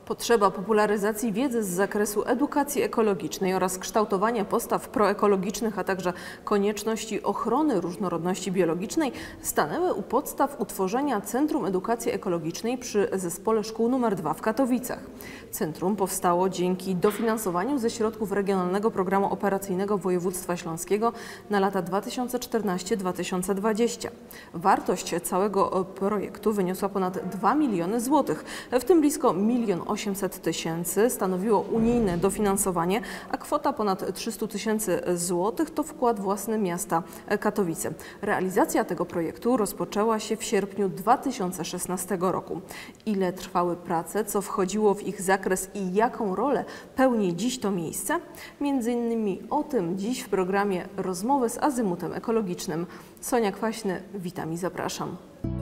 Potrzeba popularyzacji wiedzy z zakresu edukacji ekologicznej oraz kształtowania postaw proekologicznych, a także konieczności ochrony różnorodności biologicznej stanęły u podstaw utworzenia Centrum Edukacji Ekologicznej przy Zespole Szkół nr 2 w Katowicach. Centrum powstało dzięki dofinansowaniu ze środków Regionalnego Programu Operacyjnego Województwa Śląskiego na lata 2014-2020. Wartość całego projektu wyniosła ponad 2 miliony złotych, w tym blisko 1 800 000 stanowiło unijne dofinansowanie, a kwota ponad 300 000 złotych to wkład własny miasta Katowice. Realizacja tego projektu rozpoczęła się w sierpniu 2016 roku. Ile trwały prace, co wchodziło w ich zakres i jaką rolę pełni dziś to miejsce? Między innymi o tym dziś w programie Rozmowy z Azymutem Ekologicznym. Sonia Kwaśny, witam i zapraszam.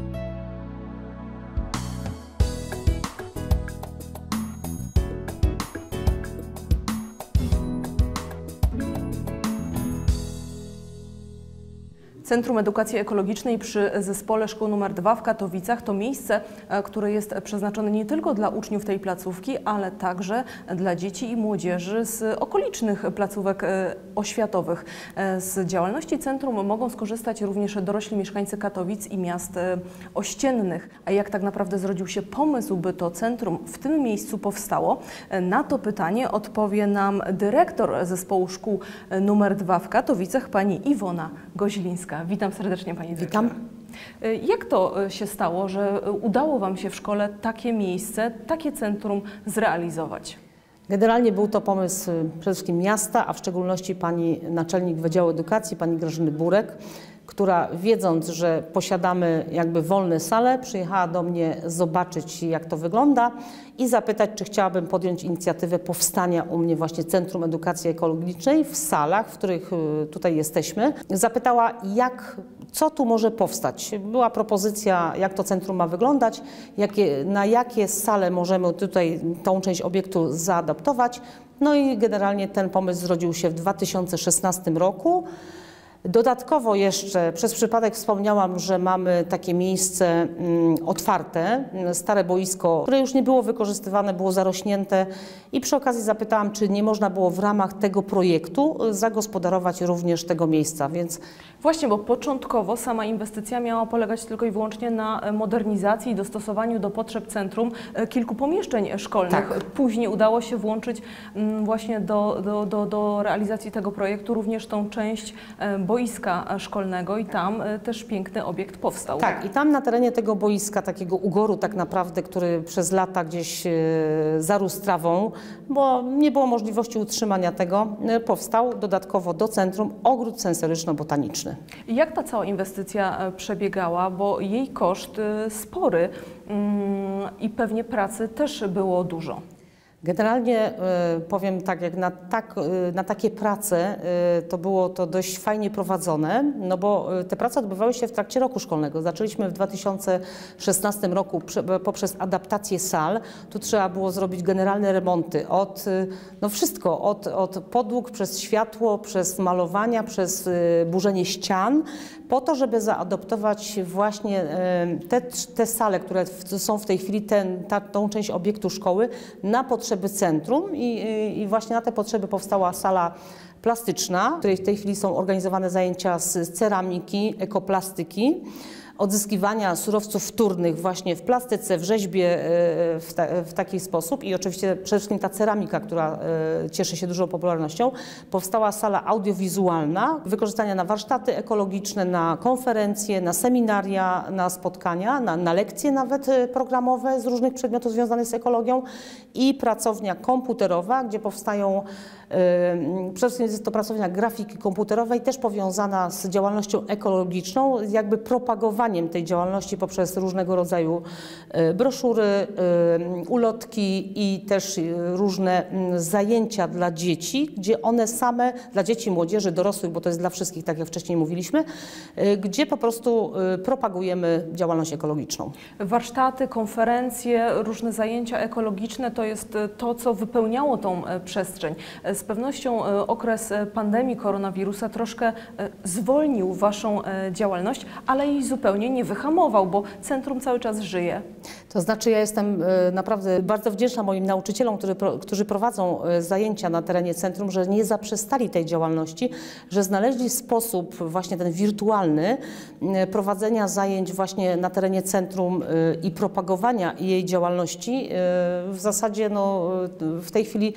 Centrum Edukacji Ekologicznej przy Zespole Szkół nr 2 w Katowicach to miejsce, które jest przeznaczone nie tylko dla uczniów tej placówki, ale także dla dzieci i młodzieży z okolicznych placówek oświatowych. Z działalności centrum mogą skorzystać również dorośli mieszkańcy Katowic i miast ościennych. A jak tak naprawdę zrodził się pomysł, by to centrum w tym miejscu powstało? Na to pytanie odpowie nam dyrektor Zespołu Szkół nr 2 w Katowicach, pani Iwona Goźlińska. Witam serdecznie, pani dyrektor. Witam. Jak to się stało, że udało wam się w szkole takie miejsce, takie centrum zrealizować? Generalnie był to pomysł przede wszystkim miasta, a w szczególności pani naczelnik Wydziału Edukacji, pani Grażyny Burek, która wiedząc, że posiadamy jakby wolne sale, przyjechała do mnie zobaczyć, jak to wygląda i zapytać, czy chciałabym podjąć inicjatywę powstania u mnie właśnie Centrum Edukacji Ekologicznej w salach, w których tutaj jesteśmy. Zapytała, co tu może powstać. Była propozycja, jak to centrum ma wyglądać, na jakie sale możemy tutaj tą część obiektu zaadaptować. No i generalnie ten pomysł zrodził się w 2016 roku. Dodatkowo jeszcze przez przypadek wspomniałam, że mamy takie miejsce otwarte, stare boisko, które już nie było wykorzystywane, było zarośnięte i przy okazji zapytałam, czy nie można było w ramach tego projektu zagospodarować również tego miejsca, więc... Właśnie, bo początkowo sama inwestycja miała polegać tylko i wyłącznie na modernizacji i dostosowaniu do potrzeb centrum kilku pomieszczeń szkolnych. Tak. Później udało się włączyć właśnie do realizacji tego projektu również tą część boiska szkolnego i tam też piękny obiekt powstał. Tak, i tam na terenie tego boiska, takiego ugoru tak naprawdę, który przez lata gdzieś zarósł trawą, bo nie było możliwości utrzymania tego, powstał dodatkowo do centrum ogród sensoryczno-botaniczny. Jak ta cała inwestycja przebiegała, bo jej koszt spory i pewnie pracy też było dużo? Generalnie powiem tak, jak na takie prace to było to dość fajnie prowadzone, no bo te prace odbywały się w trakcie roku szkolnego. Zaczęliśmy w 2016 roku poprzez adaptację sal. Tu trzeba było zrobić generalne remonty wszystko, od podłóg, przez światło, przez malowania, przez burzenie ścian, po to, żeby zaadoptować właśnie te sale, które są w tej chwili, tą część obiektu szkoły na potrzeby centrum i właśnie na te potrzeby powstała sala plastyczna, w której w tej chwili są organizowane zajęcia z ceramiki, ekoplastyki, odzyskiwania surowców wtórnych właśnie w plastyce, w rzeźbie w taki sposób i oczywiście przede wszystkim ta ceramika, która cieszy się dużą popularnością. Powstała sala audiowizualna, wykorzystania na warsztaty ekologiczne, na konferencje, na seminaria, na spotkania, na lekcje nawet programowe z różnych przedmiotów związanych z ekologią i pracownia komputerowa, gdzie powstają przede wszystkim jest to pracownia grafiki komputerowej, też powiązana z działalnością ekologiczną, jakby propagowaniem tej działalności poprzez różnego rodzaju broszury, ulotki i też różne zajęcia dla dzieci, gdzie one same, dla dzieci, młodzieży, dorosłych, bo to jest dla wszystkich, tak jak wcześniej mówiliśmy, gdzie po prostu propagujemy działalność ekologiczną. Warsztaty, konferencje, różne zajęcia ekologiczne to jest to, co wypełniało tą przestrzeń. Z pewnością okres pandemii koronawirusa troszkę zwolnił waszą działalność, ale jej zupełnie zupełnie nie wyhamował, bo centrum cały czas żyje. To znaczy ja jestem naprawdę bardzo wdzięczna moim nauczycielom, którzy prowadzą zajęcia na terenie centrum, że nie zaprzestali tej działalności, że znaleźli sposób właśnie ten wirtualny prowadzenia zajęć właśnie na terenie centrum i propagowania jej działalności. W zasadzie no, w tej chwili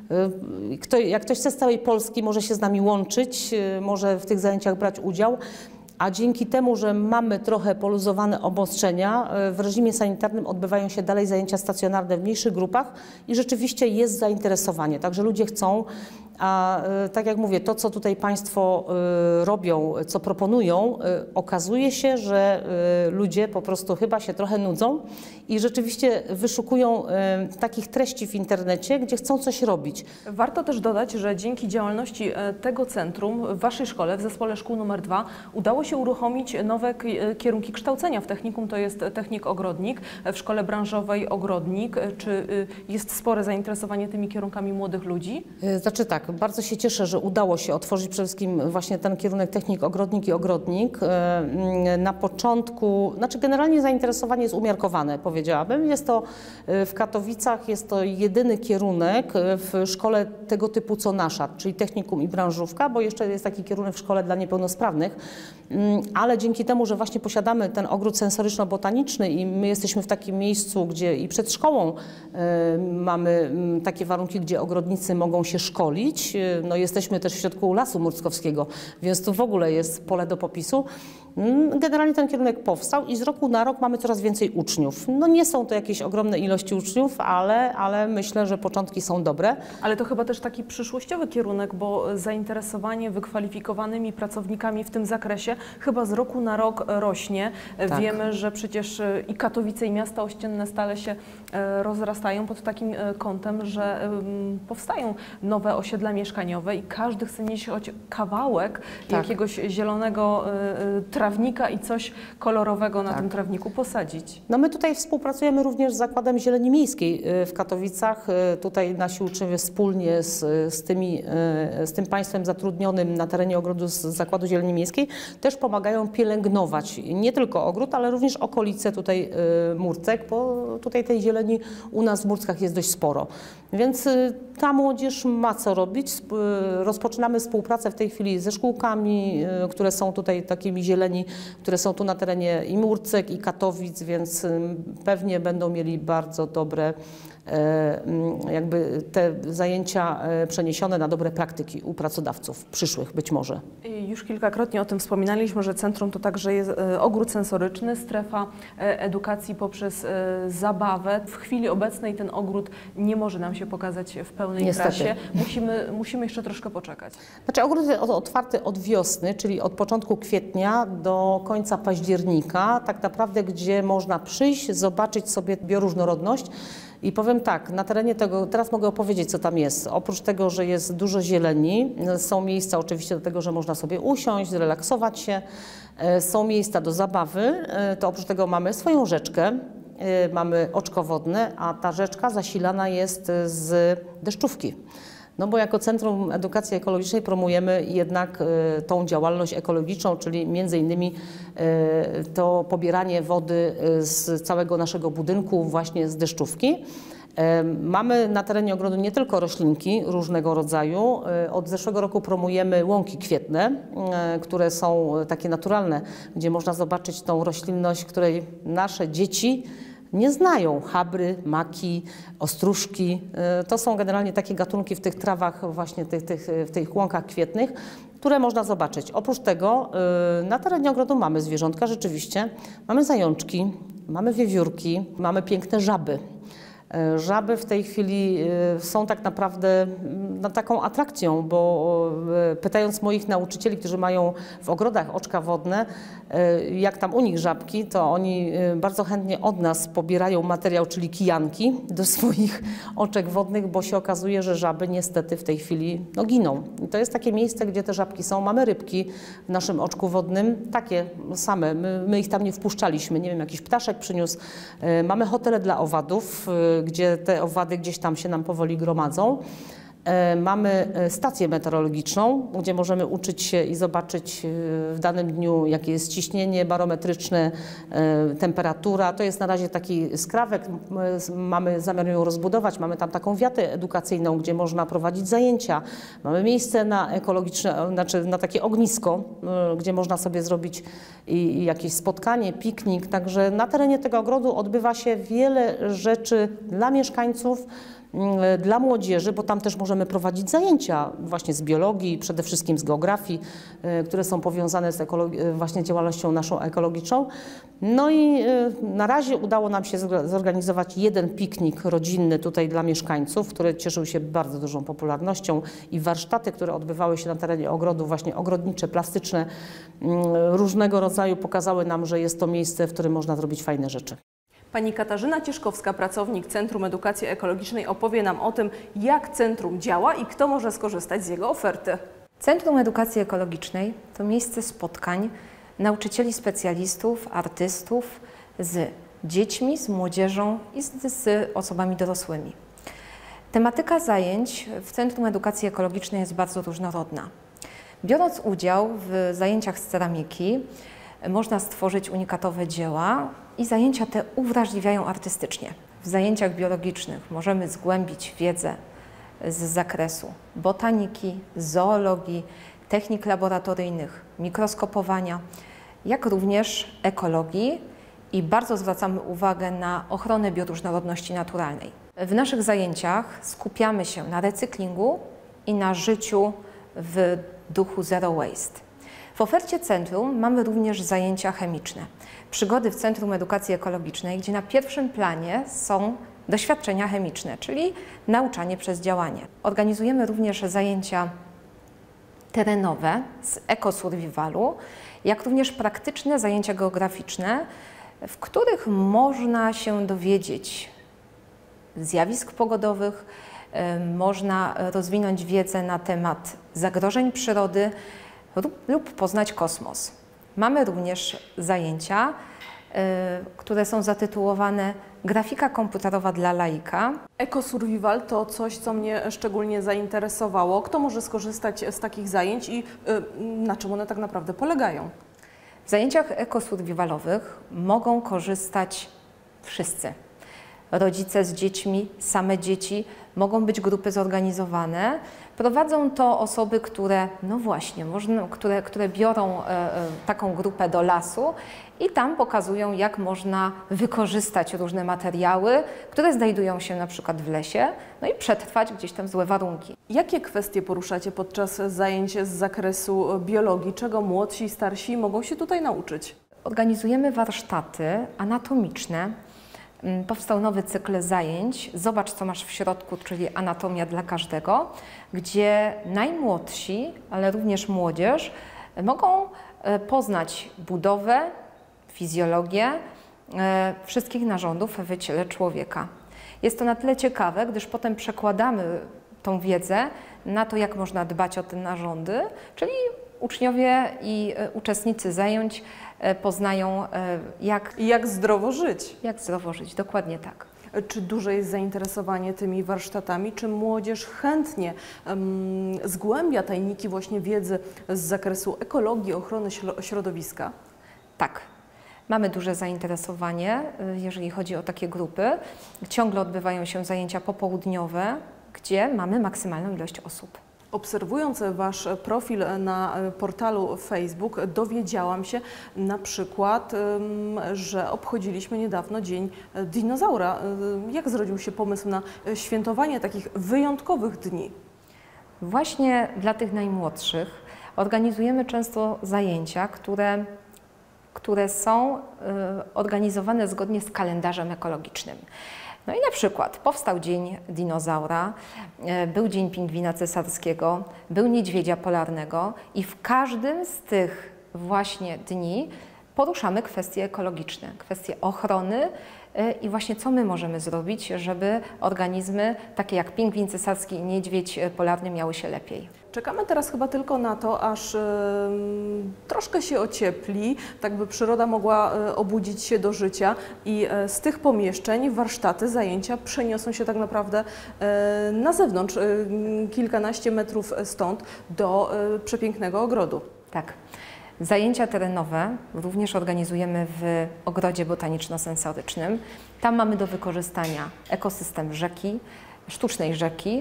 jak ktoś chce z całej Polski, może się z nami łączyć, może w tych zajęciach brać udział. A dzięki temu, że mamy trochę poluzowane obostrzenia, w reżimie sanitarnym odbywają się dalej zajęcia stacjonarne w mniejszych grupach i rzeczywiście jest zainteresowanie. Także ludzie chcą, a tak jak mówię, to co tutaj Państwo robią, co proponują, okazuje się, że ludzie po prostu chyba się trochę nudzą i rzeczywiście wyszukują takich treści w internecie, gdzie chcą coś robić. Warto też dodać, że dzięki działalności tego centrum w Waszej szkole, w zespole szkół nr 2, udało się uruchomić nowe kierunki kształcenia. W technikum to jest technik ogrodnik, w szkole branżowej ogrodnik. Czy jest spore zainteresowanie tymi kierunkami młodych ludzi? Znaczy tak, bardzo się cieszę, że udało się otworzyć przede wszystkim właśnie ten kierunek technik ogrodnik i ogrodnik. Na początku, znaczy generalnie zainteresowanie jest umiarkowane, powiedziałabym. Jest to w Katowicach, jest to jedyny kierunek w szkole tego typu co nasza, czyli technikum i branżówka, bo jeszcze jest taki kierunek w szkole dla niepełnosprawnych. Ale dzięki temu, że właśnie posiadamy ten ogród sensoryczno-botaniczny i my jesteśmy w takim miejscu, gdzie i przed szkołą mamy takie warunki, gdzie ogrodnicy mogą się szkolić. No jesteśmy też w środku Lasu Murckowskiego, więc tu w ogóle jest pole do popisu. Generalnie ten kierunek powstał i z roku na rok mamy coraz więcej uczniów. No nie są to jakieś ogromne ilości uczniów, ale myślę, że początki są dobre. Ale to chyba też taki przyszłościowy kierunek, bo zainteresowanie wykwalifikowanymi pracownikami w tym zakresie chyba z roku na rok rośnie. Tak. Wiemy, że przecież i Katowice, i miasta ościenne stale się rozrastają pod takim kątem, że powstają nowe osiedla mieszkaniowe i każdy chce mieć choć kawałek jakiegoś zielonego trawnika i coś kolorowego na tym trawniku posadzić. No my tutaj współpracujemy również z Zakładem Zieleni Miejskiej w Katowicach. Tutaj nasi uczniowie wspólnie z tym państwem zatrudnionym na terenie ogrodu z Zakładu Zieleni Miejskiej też pomagają pielęgnować nie tylko ogród, ale również okolice tutaj Murcek, bo tutaj tej zieleni u nas w Murckach jest dość sporo. Więc ta młodzież ma co robić. Rozpoczynamy współpracę w tej chwili ze szkółkami, które są tutaj takimi zieleni, które są tu na terenie i Murcek, i Katowic, więc pewnie będą mieli bardzo dobre jakby te zajęcia przeniesione na dobre praktyki u pracodawców przyszłych być może. Już kilkakrotnie o tym wspominaliśmy, że centrum to także jest ogród sensoryczny, strefa edukacji poprzez zabawę. W chwili obecnej ten ogród nie może nam się pokazać w pełnej krasie. Musimy jeszcze troszkę poczekać. Znaczy ogród jest otwarty od wiosny, czyli od początku kwietnia do końca października, tak naprawdę gdzie można przyjść, zobaczyć sobie bioróżnorodność. I powiem tak, na terenie tego, teraz mogę opowiedzieć, co tam jest. Oprócz tego, że jest dużo zieleni, są miejsca oczywiście do tego, że można sobie usiąść, zrelaksować się, są miejsca do zabawy, to oprócz tego mamy swoją rzeczkę, mamy oczko wodne, a ta rzeczka zasilana jest z deszczówki. No bo jako Centrum Edukacji Ekologicznej promujemy jednak tą działalność ekologiczną, czyli między innymi to pobieranie wody z całego naszego budynku właśnie z deszczówki. Mamy na terenie ogrodu nie tylko roślinki różnego rodzaju. Od zeszłego roku promujemy łąki kwietne, które są takie naturalne, gdzie można zobaczyć tą roślinność, której nasze dzieci nie znają. Chabry, maki, ostróżki. To są generalnie takie gatunki w tych trawach, właśnie w tych łąkach kwietnych, które można zobaczyć. Oprócz tego na terenie ogrodu mamy zwierzątka rzeczywiście. Mamy zajączki, mamy wiewiórki, mamy piękne żaby. Żaby w tej chwili są tak naprawdę taką atrakcją, bo pytając moich nauczycieli, którzy mają w ogrodach oczka wodne, jak tam u nich żabki, to oni bardzo chętnie od nas pobierają materiał, czyli kijanki do swoich oczek wodnych, bo się okazuje, że żaby niestety w tej chwili giną. I to jest takie miejsce, gdzie te żabki są. Mamy rybki w naszym oczku wodnym, takie same. My ich tam nie wpuszczaliśmy, nie wiem, jakiś ptaszek przyniósł. Mamy hotele dla owadów, gdzie te owady gdzieś tam się nam powoli gromadzą. Mamy stację meteorologiczną, gdzie możemy uczyć się i zobaczyć w danym dniu, jakie jest ciśnienie barometryczne, temperatura. To jest na razie taki skrawek, mamy zamiar ją rozbudować. Mamy tam taką wiatę edukacyjną, gdzie można prowadzić zajęcia. Mamy miejsce na ekologiczne, znaczy na takie ognisko, gdzie można sobie zrobić jakieś spotkanie, piknik. Także na terenie tego ogrodu odbywa się wiele rzeczy dla mieszkańców, dla młodzieży, bo tam też możemy prowadzić zajęcia właśnie z biologii, przede wszystkim z geografii, które są powiązane z właśnie działalnością naszą ekologiczną. No i na razie udało nam się zorganizować jeden piknik rodzinny tutaj dla mieszkańców, który cieszył się bardzo dużą popularnością i warsztaty, które odbywały się na terenie ogrodu, właśnie ogrodnicze, plastyczne, różnego rodzaju, pokazały nam, że jest to miejsce, w którym można zrobić fajne rzeczy. Pani Katarzyna Cieszkowska, pracownik Centrum Edukacji Ekologicznej, opowie nam o tym, jak centrum działa i kto może skorzystać z jego oferty. Centrum Edukacji Ekologicznej to miejsce spotkań nauczycieli, specjalistów, artystów z dziećmi, z młodzieżą i z osobami dorosłymi. Tematyka zajęć w Centrum Edukacji Ekologicznej jest bardzo różnorodna. Biorąc udział w zajęciach z ceramiki, można stworzyć unikatowe dzieła i zajęcia te uwrażliwiają artystycznie. W zajęciach biologicznych możemy zgłębić wiedzę z zakresu botaniki, zoologii, technik laboratoryjnych, mikroskopowania, jak również ekologii i bardzo zwracamy uwagę na ochronę bioróżnorodności naturalnej. W naszych zajęciach skupiamy się na recyklingu i na życiu w duchu Zero Waste. W ofercie centrum mamy również zajęcia chemiczne. Przygody w Centrum Edukacji Ekologicznej, gdzie na pierwszym planie są doświadczenia chemiczne, czyli nauczanie przez działanie. Organizujemy również zajęcia terenowe z ekosurvivalu, jak również praktyczne zajęcia geograficzne, w których można się dowiedzieć zjawisk pogodowych, można rozwinąć wiedzę na temat zagrożeń przyrody lub poznać kosmos. Mamy również zajęcia, które są zatytułowane Grafika komputerowa dla laika. Ekosurvival to coś, co mnie szczególnie zainteresowało. Kto może skorzystać z takich zajęć i na czym one tak naprawdę polegają? W zajęciach ekosurvivalowych mogą korzystać wszyscy. Rodzice z dziećmi, same dzieci, mogą być grupy zorganizowane. Prowadzą to osoby, które, no właśnie, które biorą taką grupę do lasu i tam pokazują, jak można wykorzystać różne materiały, które znajdują się na przykład w lesie, no i przetrwać gdzieś tam złe warunki. Jakie kwestie poruszacie podczas zajęć z zakresu biologii? Czego młodsi i starsi mogą się tutaj nauczyć? Organizujemy warsztaty anatomiczne. Powstał nowy cykl zajęć Zobacz, co masz w środku, czyli anatomia dla każdego, gdzie najmłodsi, ale również młodzież mogą poznać budowę, fizjologię wszystkich narządów w ciele człowieka. Jest to na tyle ciekawe, gdyż potem przekładamy tą wiedzę na to, jak można dbać o te narządy, czyli uczniowie i uczestnicy zajęć poznają, jak zdrowo żyć. Jak zdrowo żyć, dokładnie tak. Czy duże jest zainteresowanie tymi warsztatami? Czy młodzież chętnie zgłębia tajniki właśnie wiedzy z zakresu ekologii, ochrony środowiska? Tak. Mamy duże zainteresowanie, jeżeli chodzi o takie grupy. Ciągle odbywają się zajęcia popołudniowe, gdzie mamy maksymalną ilość osób. Obserwując Wasz profil na portalu Facebook, dowiedziałam się na przykład, że obchodziliśmy niedawno Dzień Dinozaura. Jak zrodził się pomysł na świętowanie takich wyjątkowych dni? Właśnie dla tych najmłodszych organizujemy często zajęcia, które są organizowane zgodnie z kalendarzem ekologicznym. No i na przykład powstał Dzień Dinozaura, był Dzień Pingwina Cesarskiego, był Niedźwiedzia Polarnego i w każdym z tych właśnie dni poruszamy kwestie ekologiczne, kwestie ochrony i właśnie co my możemy zrobić, żeby organizmy takie jak pingwin cesarski i niedźwiedź polarny miały się lepiej. Czekamy teraz chyba tylko na to, aż troszkę się ociepli, tak by przyroda mogła obudzić się do życia i z tych pomieszczeń warsztaty, zajęcia przeniosą się tak naprawdę na zewnątrz, kilkanaście metrów stąd, do przepięknego ogrodu. Tak. Zajęcia terenowe również organizujemy w ogrodzie botaniczno-sensorycznym. Tam mamy do wykorzystania ekosystem rzeki, sztucznej rzeki,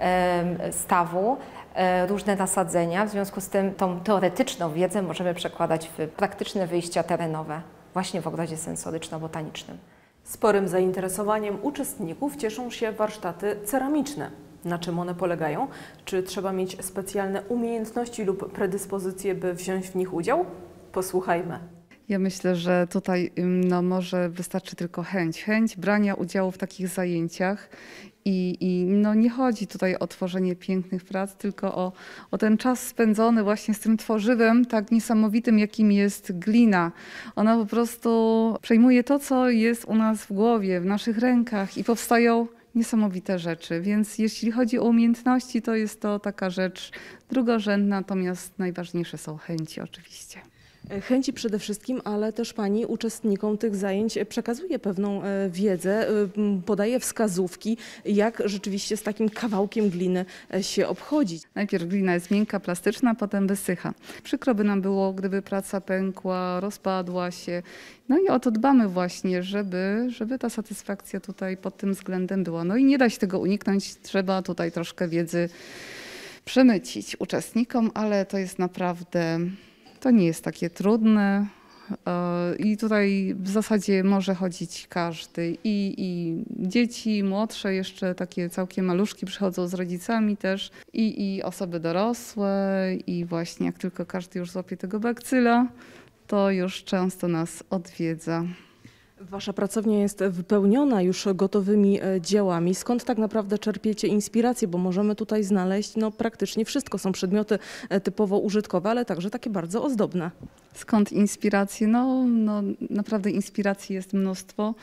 stawu, różne nasadzenia. W związku z tym tą teoretyczną wiedzę możemy przekładać w praktyczne wyjścia terenowe właśnie w ogrodzie sensoryczno-botanicznym. Sporym zainteresowaniem uczestników cieszą się warsztaty ceramiczne. Na czym one polegają? Czy trzeba mieć specjalne umiejętności lub predyspozycje, by wziąć w nich udział? Posłuchajmy. Ja myślę, że tutaj może wystarczy tylko chęć brania udziału w takich zajęciach i nie chodzi tutaj o tworzenie pięknych prac, tylko o ten czas spędzony właśnie z tym tworzywem tak niesamowitym, jakim jest glina. Ona po prostu przejmuje to, co jest u nas w głowie, w naszych rękach i powstają niesamowite rzeczy, więc jeśli chodzi o umiejętności, to jest to taka rzecz drugorzędna, natomiast najważniejsze są chęci oczywiście. Chęci przede wszystkim, ale też Pani uczestnikom tych zajęć przekazuje pewną wiedzę, podaje wskazówki, jak rzeczywiście z takim kawałkiem gliny się obchodzić. Najpierw glina jest miękka, plastyczna, potem wysycha. Przykro by nam było, gdyby praca pękła, rozpadła się. No i o to dbamy właśnie, żeby ta satysfakcja tutaj pod tym względem była. No i nie da się tego uniknąć, trzeba tutaj troszkę wiedzy przemycić uczestnikom, ale to jest naprawdę... To nie jest takie trudne i tutaj w zasadzie może chodzić każdy i dzieci młodsze, jeszcze takie całkiem maluszki przychodzą z rodzicami też i osoby dorosłe i właśnie jak tylko każdy już złapie tego bakcyla, to już często nas odwiedza. Wasza pracownia jest wypełniona już gotowymi dziełami. Skąd tak naprawdę czerpiecie inspirację? Bo możemy tutaj znaleźć praktycznie wszystko. Są przedmioty typowo użytkowe, ale także takie bardzo ozdobne. Skąd inspiracje? No naprawdę inspiracji jest mnóstwo.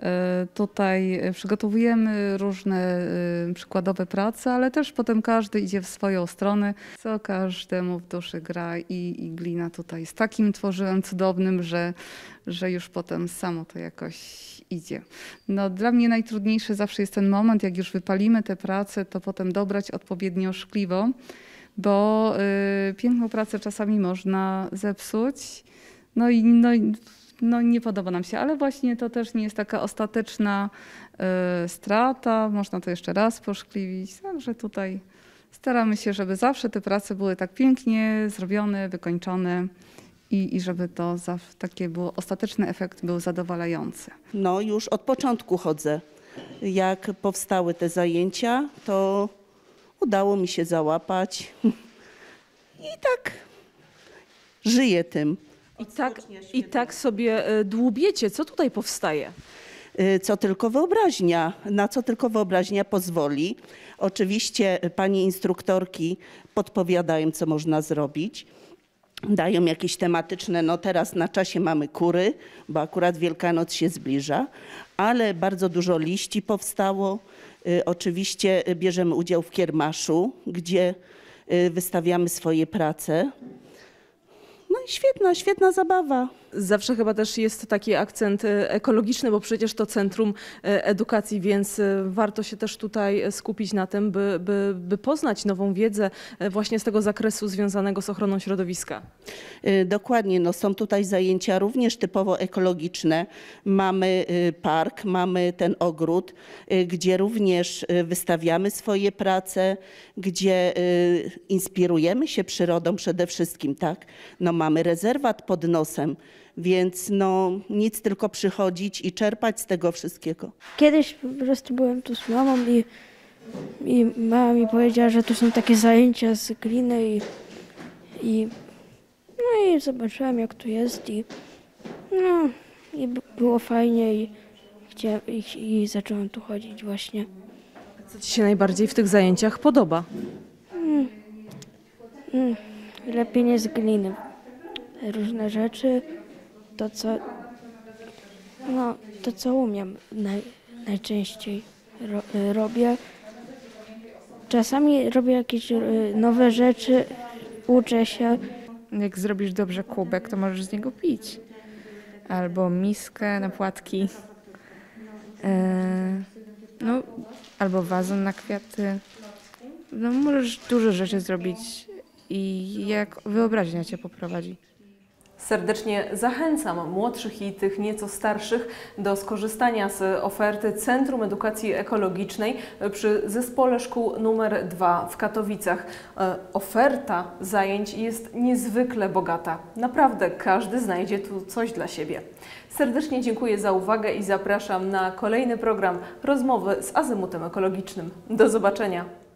Tutaj przygotowujemy różne przykładowe prace, ale też potem każdy idzie w swoją stronę, co każdemu w duszy gra i glina tutaj jest takim tworzyłem cudownym, że już potem samo to jakoś idzie. No, dla mnie najtrudniejszy zawsze jest ten moment, jak już wypalimy tę pracę, to potem dobrać odpowiednio szkliwo, bo piękną pracę czasami można zepsuć. No nie podoba nam się, ale właśnie to też nie jest taka ostateczna strata. Można to jeszcze raz poszkliwić, także tutaj staramy się, żeby zawsze te prace były tak pięknie zrobione, wykończone. I żeby to takie było, ostateczny efekt był zadowalający. No już od początku chodzę. Jak powstały te zajęcia, to udało mi się załapać i tak żyję tym. I tak sobie dłubiecie. Co tutaj powstaje? Co tylko wyobraźnia, na co tylko wyobraźnia pozwoli. Oczywiście pani instruktorki podpowiadają, co można zrobić. Dają jakieś tematyczne, no teraz na czasie mamy kury, bo akurat Wielkanoc się zbliża, ale bardzo dużo liści powstało. Oczywiście bierzemy udział w kiermaszu, gdzie wystawiamy swoje prace. No i świetna zabawa. Zawsze chyba też jest taki akcent ekologiczny, bo przecież to centrum edukacji, więc warto się też tutaj skupić na tym, by poznać nową wiedzę właśnie z tego zakresu związanego z ochroną środowiska. Dokładnie, no są tutaj zajęcia również typowo ekologiczne. Mamy park, mamy ten ogród, gdzie również wystawiamy swoje prace, gdzie inspirujemy się przyrodą przede wszystkim, tak? No mamy rezerwat pod nosem. Więc nic, tylko przychodzić i czerpać z tego wszystkiego. Kiedyś po prostu byłem tu z mamą i mama mi powiedziała, że tu są takie zajęcia z gliny i zobaczyłem, jak tu jest i było fajnie i zacząłem tu chodzić właśnie. Co Ci się najbardziej w tych zajęciach podoba? Lepienie z gliny. Różne rzeczy, to co No, to co umiem najczęściej robię. Czasami robię jakieś nowe rzeczy, uczę się. Jak zrobisz dobrze kubek, to możesz z niego pić. Albo miskę na płatki. No, albo wazon na kwiaty. No, możesz dużo rzeczy zrobić i jak wyobraźnia cię poprowadzi. Serdecznie zachęcam młodszych i tych nieco starszych do skorzystania z oferty Centrum Edukacji Ekologicznej przy Zespole Szkół nr 2 w Katowicach. Oferta zajęć jest niezwykle bogata. Naprawdę każdy znajdzie tu coś dla siebie. Serdecznie dziękuję za uwagę i zapraszam na kolejny program Rozmowy z Azymutem Ekologicznym. Do zobaczenia.